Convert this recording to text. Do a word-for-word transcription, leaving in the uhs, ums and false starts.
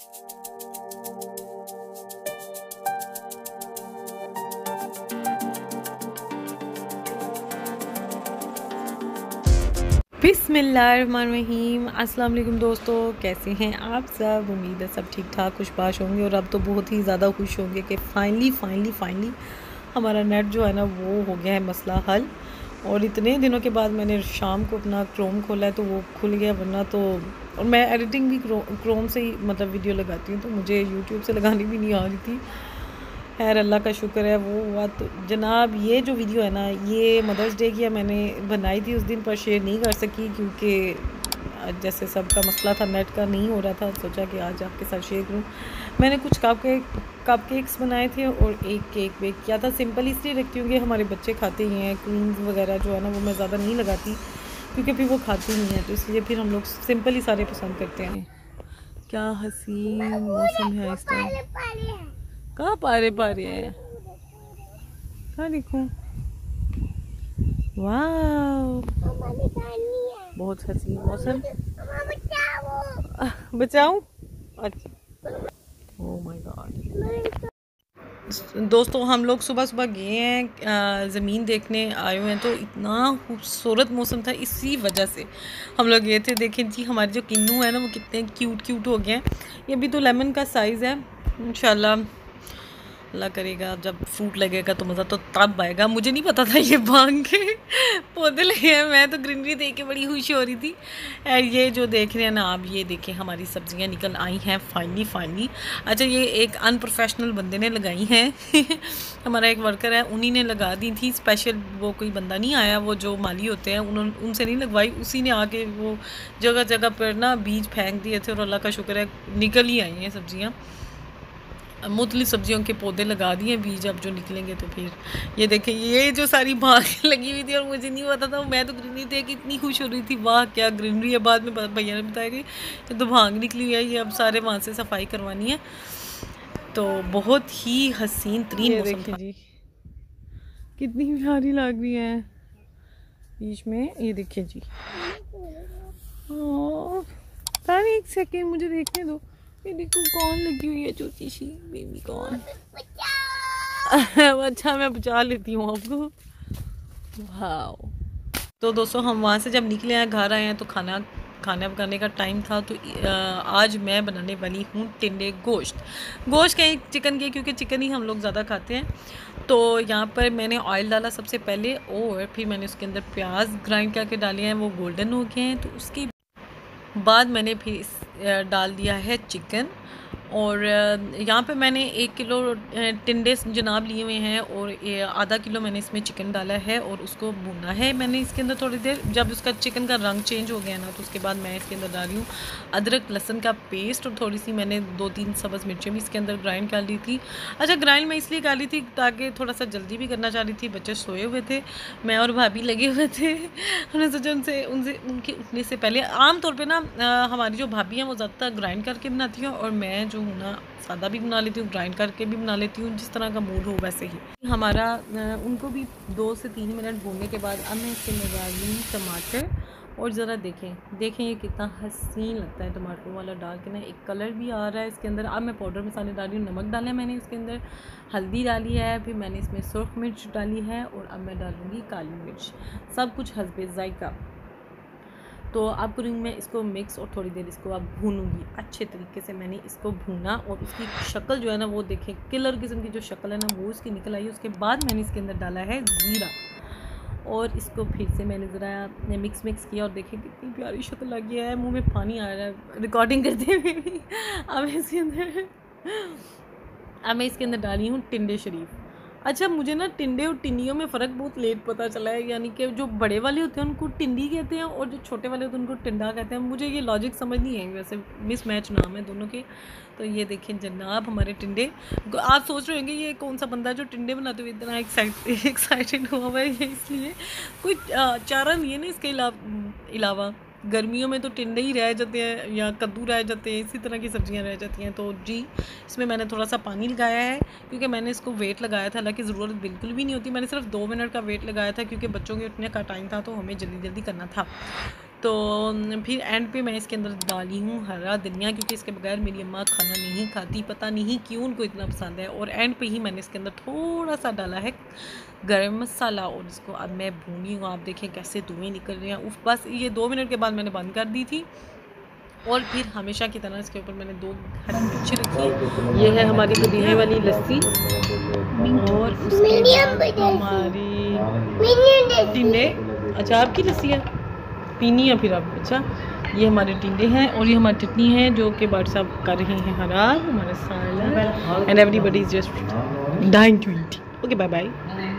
बिस्मिल्लाहिर्रहमानिर्रहीम। अस्सलाम वालेकुम दोस्तों, कैसे हैं आप सब? उम्मीद है सब ठीक ठाक खुशबाश होंगे और अब तो बहुत ही ज़्यादा खुश होंगे कि फ़ाइनली फ़ाइनली फ़ाइनली हमारा नेट जो है ना वो हो गया है मसला हल। और इतने दिनों के बाद मैंने शाम को अपना क्रोम खोला है तो वो खुल गया, वरना तो और मैं एडिटिंग भी क्रो, क्रोम से ही मतलब वीडियो लगाती हूँ, तो मुझे यूट्यूब से लगानी भी नहीं आ रही थी। खैर अल्लाह का शुक्र है वो हुआ। तो जनाब ये जो वीडियो है ना ये मदर्स डे की मैंने बनाई थी उस दिन, पर शेयर नहीं कर सकी क्योंकि जैसे सबका मसला था नेट का नहीं हो रहा था। सोचा कि आज आपके साथ शेयर करूँ। मैंने कुछ कप केक कप केक्स बनाए थे और एक केक बेक किया था। सिंपल इसलिए रखती हूँ कि हमारे बच्चे खाते ही हैं। क्रीम्स वगैरह जो है ना वो मैं ज़्यादा नहीं लगाती क्योंकि फिर वो खाती नहीं है, तो इसलिए फिर हम लोग सिंपल ही सारे पसंद करते हैं। क्या हसीन मौसम है इस टाइम। कहाँ पारे पारे हैं, कहाँ देखूं? वाह बहुत हसीन मौसम। बचाऊं? अच्छा ओह माय गॉड। दोस्तों हम लोग सुबह सुबह गए हैं ज़मीन देखने आए हुए हैं, तो इतना खूबसूरत मौसम था, इसी वजह से हम लोग गए थे। देखें जी हमारे जो किन्नू है ना वो कितने क्यूट क्यूट हो गए हैं। ये भी तो लेमन का साइज़ है। इंशाल्लाह अल्लाह करेगा जब फ्रूट लगेगा तो मज़ा तो तब आएगा। मुझे नहीं पता था ये भांग के पौधे लगे हैं, मैं तो ग्रीनरी देख के बड़ी खुश हो रही थी। और ये जो देख रहे हैं ना आप, ये देखें हमारी सब्जियां निकल आई हैं फाइनली फाइनली। अच्छा ये एक अनप्रोफेशनल बंदे ने लगाई हैं हमारा एक वर्कर है, उन्हीं ने लगा दी थी स्पेशल। वो कोई बंदा नहीं आया, वो जो माली होते हैं उन्होंने उनसे नहीं लगवाई, उसी ने आके वो जगह जगह पर ना बीज फेंक दिए थे और अल्लाह का शुक्र है निकल ही आई हैं सब्जियाँ। मुख्तलिफ सब्जियों के पौधे लगा दिए, बीज अब जो निकलेंगे तो फिर ये देखें ये जो सारी भाग लगी हुई थी और मुझे नहीं पता था। मैं तो ग्रीनरी देख के इतनी खुश हो रही थी, वाह क्या ग्रीनरी है। बाद में भैया ने बताया कि ये तो भांग निकली हुई है, ये अब सारे वहाँ से सफाई करवानी है। तो बहुत ही हसीन तरीन मौसम था जी, कितनी प्यारी लग रही है बीच में। ये देखिए जी, तारी एक सेकेंड मुझे देखने दो। ये देखो कौन लगी हुई है छोटी सी बेबी कौन। अच्छा मैं बचा लेती हूँ आपको। वाओ। तो दोस्तों हम वहाँ से जब निकले हैं घर आए हैं तो खाना खाना पकाने का टाइम था। तो आज मैं बनाने वाली हूँ टिंडे गोश्त। गोश्त कहीं चिकन के, क्योंकि चिकन ही हम लोग ज़्यादा खाते हैं। तो यहाँ पर मैंने ऑयल डाला सबसे पहले और फिर मैंने उसके अंदर प्याज ग्राइंड करके डाले हैं, वो गोल्डन हो गए हैं। तो उसके बाद मैंने फिर डाल दिया है चिकन। और यहाँ पे मैंने एक किलो टिंडे जनाब लिए हुए हैं और आधा किलो मैंने इसमें चिकन डाला है और उसको भूना है मैंने इसके अंदर थोड़ी देर। जब उसका चिकन का रंग चेंज हो गया ना तो उसके बाद मैं इसके अंदर डाल रही हूँ अदरक लहसुन का पेस्ट और थोड़ी सी मैंने दो तीन सब्ज़ मिर्चें भी इसके अंदर ग्राइंड कर ली थी। अच्छा ग्राइंड मैं इसलिए कर ली थी ताकि थोड़ा सा जल्दी भी करना चाह रही थी, बच्चे सोए हुए थे, मैं और भाभी लगे हुए थे। हमने सोचा उनसे उनसे उनके उठने से पहले। आम तौर पर ना हमारी जो भाभी हैं वो ज़्यादातर ग्राइंड करके बनाती हैं और मैं जो हूँ ना सादा भी बना लेती हूँ, ग्राइंड करके भी बना लेती हूँ, जिस तरह का मूड हो वैसे ही। हमारा उनको भी दो से तीन मिनट भूनने के बाद अब मैं इसके अंदर डाल दूँ टमाटर। और ज़रा देखें देखें ये कितना हसीन लगता है टमाटर वाला डाल के ना, एक कलर भी आ रहा है इसके अंदर। अब मैं पाउडर मसाले डाल रही हूँ, नमक डाला है मैंने इसके अंदर, हल्दी डाली है, फिर मैंने इसमें सुर्ख मिर्च डाली है और अब मैं डालूँगी काली मिर्च, सब कुछ हस्बे ज़ायका। तो अब करूँगी मैं इसको मिक्स और थोड़ी देर इसको अब भूनूंगी अच्छे तरीके से। मैंने इसको भूना और उसकी शक्ल जो है ना वो देखें किलर किस्म की जो शक्ल है ना वो इसकी निकल आई। उसके बाद मैंने इसके अंदर डाला है ज़ीरा और इसको फिर से मैंने ज़रा मिक्स मिक्स किया और देखें कितनी प्यारी शक्ल लगी है, मुँह में पानी आ रहा है रिकॉर्डिंग करते हुए भी। अब इसके अंदर अब मैं इसके अंदर डाली हूँ टिंडे शरीफ। अच्छा मुझे ना टिंडे और टिंडियों में फ़र्क बहुत लेट पता चला है, यानी कि जो बड़े वाले होते हैं उनको टिंडी कहते हैं और जो छोटे वाले होते हैं उनको टिंडा कहते हैं। मुझे ये लॉजिक समझ नहीं है, वैसे मिस मैच नाम है दोनों के। तो ये देखें जनाब हमारे टिंडे। आप सोच रहे होंगे ये कौन सा बंदा जो टिंडे बनाते हुए इतना एक्साइट एक्साइटेड हुआ हुआ है, ये इसलिए कोई चारा नहीं है ना इसके अलावा। गर्मियों में तो टिंडे ही रह जाते हैं या कद्दू रह जाते हैं, इसी तरह की सब्जियां रह जाती हैं। तो जी इसमें मैंने थोड़ा सा पानी लगाया है क्योंकि मैंने इसको वेट लगाया था, हालांकि ज़रूरत बिल्कुल भी नहीं होती। मैंने सिर्फ दो मिनट का वेट लगाया था क्योंकि बच्चों के उठने का टाइम था तो हमें जल्दी जल्दी करना था। तो फिर एंड पे मैं इसके अंदर डाली हूँ हरा धनिया, क्योंकि इसके बगैर मेरी अम्मा खाना नहीं खाती, पता नहीं क्यों उनको इतना पसंद है। और एंड पे ही मैंने इसके अंदर थोड़ा सा डाला है गरम मसाला, और इसको अब मैं भूनी हूँ। आप देखें कैसे धुएँ निकल रहे हैं। उफ, बस ये दो मिनट के बाद मैंने बंद कर दी थी। और फिर हमेशा की तरह इसके ऊपर मैंने दो हरी मिर्ची रखी। ये है हमारी पुदीने वाली लस्सी, और उसके हमारी टिंडे। अच्छा, आपकी लस्सी है, पीनी है फिर आप? अच्छा, ये हमारे टिंडे हैं, और ये हमारी चटनी है जो कि बाट साहब कर रहे हैं हरा हमारे सालन, and everybody is just dying to eat. Okay, bye bye.